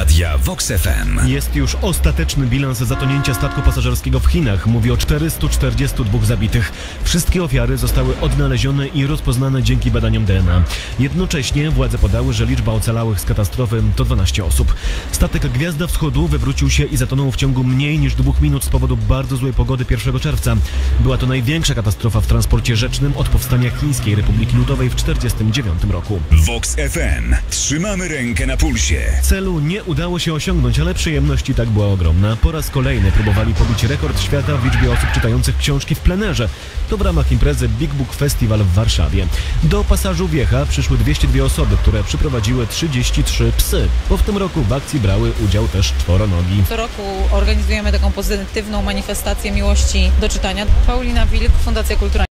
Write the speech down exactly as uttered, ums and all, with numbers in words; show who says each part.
Speaker 1: Radia Vox F M.
Speaker 2: Jest już ostateczny bilans zatonięcia statku pasażerskiego w Chinach. Mówi o czterystu czterdziestu dwóch zabitych. Wszystkie ofiary zostały odnalezione i rozpoznane dzięki badaniom D N A. Jednocześnie władze podały, że liczba ocalałych z katastrofy to dwanaście osób. Statek Gwiazda Wschodu wywrócił się i zatonął w ciągu mniej niż dwóch minut z powodu bardzo złej pogody pierwszego czerwca. Była to największa katastrofa w transporcie rzecznym od powstania Chińskiej Republiki Ludowej w tysiąc dziewięćset czterdziestym dziewiątym roku.
Speaker 1: Vox F M. Trzymamy rękę na pulsie.
Speaker 2: Celu nie udało się osiągnąć, ale przyjemność i tak była ogromna. Po raz kolejny próbowali pobić rekord świata w liczbie osób czytających książki w plenerze. To w ramach imprezy Big Book Festival w Warszawie. Do pasażu Wiecha przyszły dwieście dwie osoby, które przyprowadziły trzydzieści trzy psy. Bo w tym roku w akcji brały udział też czworonogi.
Speaker 3: Co roku organizujemy taką pozytywną manifestację miłości do czytania. Paulina Wilk, Fundacja Kultura.